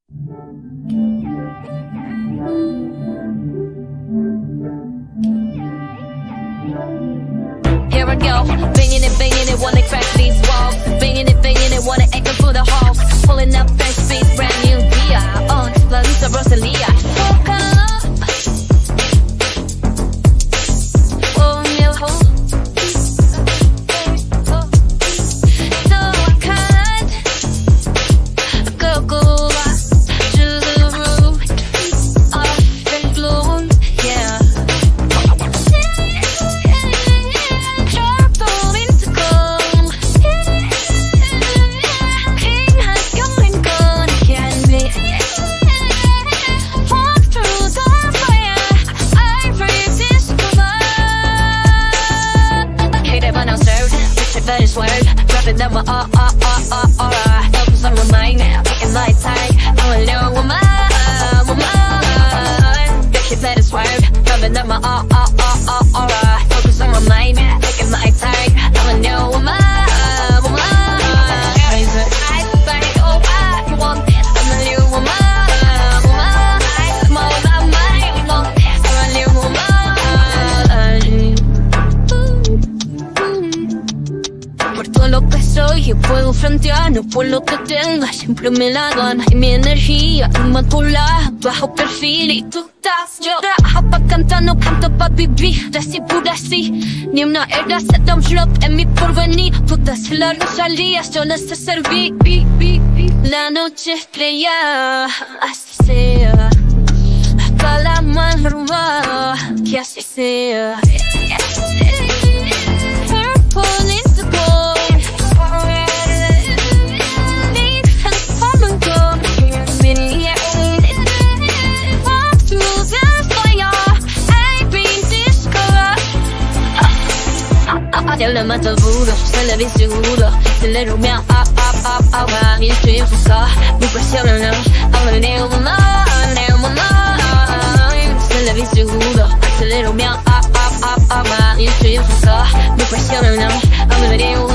Here I go, banging it, wanna crack these walls. Banging it, wanna echo through the halls. Pulling up fresh beats, brand new Dia. On La Lisa Rosalia. Woke up, oh no, so I can't go back to the road I've been blown, yeah. That is word, dropping them all focus on my mind, taking my time. I'm a little woman. Get your that is word, dropping them all focus on my mind, taking my time. I'm a little woman. I say, oh, I want this. I'm a little woman. I'm all about mine. I'm a little woman. Por todo lo que soy, yo puedo frontear, no por lo que tenga. Siempre me la gana y mi energía inmaculada, bajo perfil y tú estás. Yo trabajo pa' cantar, no canto pa' vivir. Así por así, ni una era se da un flop en mi porvenir. Putas la Rosalía, solo sé servir. La noche estrella, así sea. Hasta la madrugada, que así sea. Theo lời mà tao vu rồi, sẽ là biết sự ngu rồi. Sẽ lên rụng mèo, và nhìn suy phục có. Bước qua siêu lần nào, mà nêu mà nói. Sẽ là biết sự ngu rồi, sẽ lên rụng mèo, và nhìn suy phục có. Bước qua siêu lần nào, mà nêu